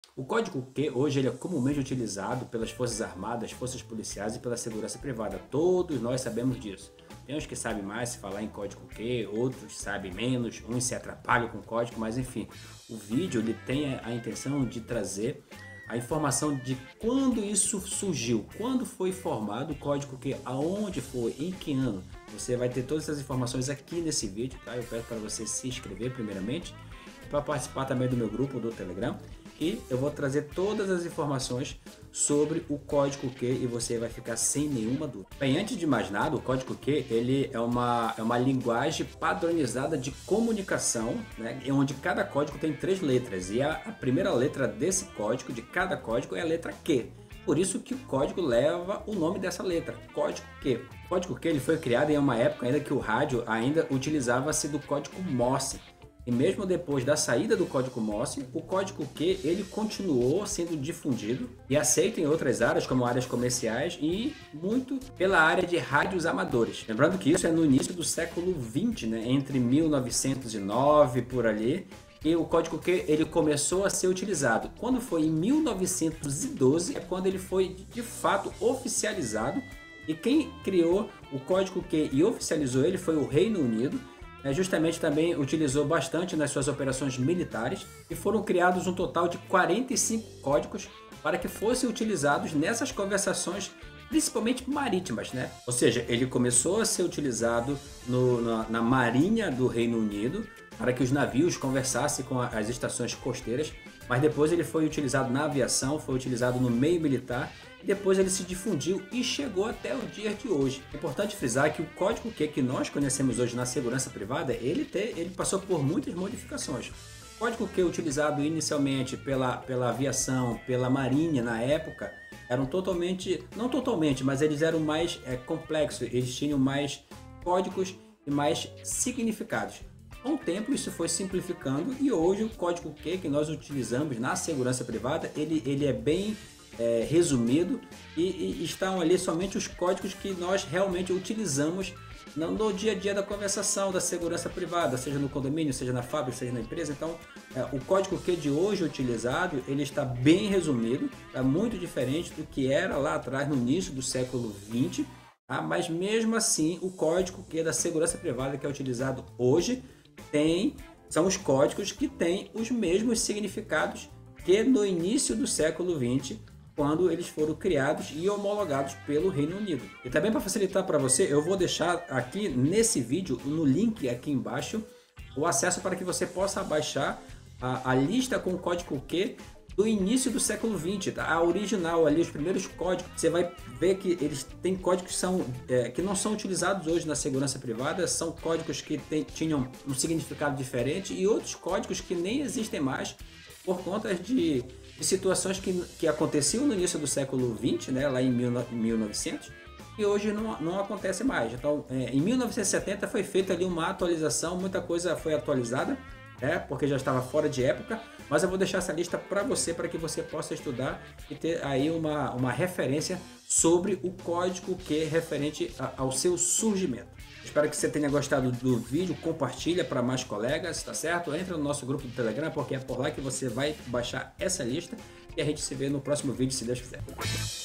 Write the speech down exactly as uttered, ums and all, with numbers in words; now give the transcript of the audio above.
O código Q hoje ele é comumente utilizado pelas Forças Armadas, Forças Policiais e pela segurança privada. Todos nós sabemos disso. Tem uns que sabem mais se falar em código Q, outros sabem menos, uns se atrapalham com código, mas enfim, o vídeo ele tem a intenção de trazer a informação de quando isso surgiu, quando foi formado o código Q, aonde foi, em que ano. Você vai ter todas essas informações aqui nesse vídeo, tá? Eu peço para você se inscrever primeiramente, para participar também do meu grupo do Telegram. E eu vou trazer todas as informações sobre o código Q e você vai ficar sem nenhuma dúvida. Bem, antes de mais nada, o código Q ele é uma, é uma linguagem padronizada de comunicação, né, onde cada código tem três letras e a, a primeira letra desse código, de cada código, é a letra Q. Por isso que o código leva o nome dessa letra, código Q. O código Q ele foi criado em uma época ainda que o rádio ainda utilizava-se do código Morse. E mesmo depois da saída do código Morse, o código Q ele continuou sendo difundido e aceito em outras áreas, como áreas comerciais e muito pela área de rádios amadores. Lembrando que isso é no início do século vinte, né? Entre mil novecentos e nove por ali, e o código Q ele começou a ser utilizado. Quando foi em mil novecentos e doze é quando ele foi de fato oficializado, e quem criou o código Q e oficializou ele foi o Reino Unido. É, justamente também utilizou bastante nas suas operações militares e foram criados um total de quarenta e cinco códigos para que fossem utilizados nessas conversações, principalmente marítimas, né? Ou seja, ele começou a ser utilizado no, na, na Marinha do Reino Unido para que os navios conversassem com as estações costeiras, mas depois ele foi utilizado na aviação, foi utilizado no meio militar. Depois ele se difundiu e chegou até o dia de hoje. É importante frisar que o código Q que nós conhecemos hoje na segurança privada, ele, te, ele passou por muitas modificações. O código Q utilizado inicialmente pela, pela aviação, pela marinha na época, eram totalmente, não totalmente, mas eles eram mais é, complexos, eles tinham mais códigos e mais significados. Com o tempo isso foi simplificando e hoje o código Q que nós utilizamos na segurança privada, ele, ele é bem É, resumido e, e estão ali somente os códigos que nós realmente utilizamos no, no dia a dia da conversação da segurança privada, seja no condomínio, seja na fábrica, seja na empresa. Então é, o código Q de hoje utilizado, ele está bem resumido, está muito diferente do que era lá atrás no início do século vinte, tá? Mas mesmo assim o código Q da segurança privada que é utilizado hoje tem, são os códigos que têm os mesmos significados que no início do século vinte, quando eles foram criados e homologados pelo Reino Unido. E também para facilitar para você, eu vou deixar aqui nesse vídeo, no link aqui embaixo, o acesso para que você possa baixar a, a lista com o código Q do início do século vinte, tá? A original ali, os primeiros códigos. Você vai ver que eles têm códigos que, são, é, que não são utilizados hoje na segurança privada, são códigos que tem, tinham um significado diferente e outros códigos que nem existem mais por conta de de situações que, que aconteciam no início do século vinte, né, lá em mil e novecentos, e hoje não, não acontece mais. Então, é, em mil novecentos e setenta foi feita ali uma atualização, muita coisa foi atualizada, né, porque já estava fora de época, mas eu vou deixar essa lista para você, para que você possa estudar e ter aí uma, uma referência sobre o código Q referente a, ao seu surgimento. Espero que você tenha gostado do vídeo, compartilha para mais colegas, tá certo? Entra no nosso grupo do Telegram, porque é por lá que você vai baixar essa lista e a gente se vê no próximo vídeo, se Deus quiser.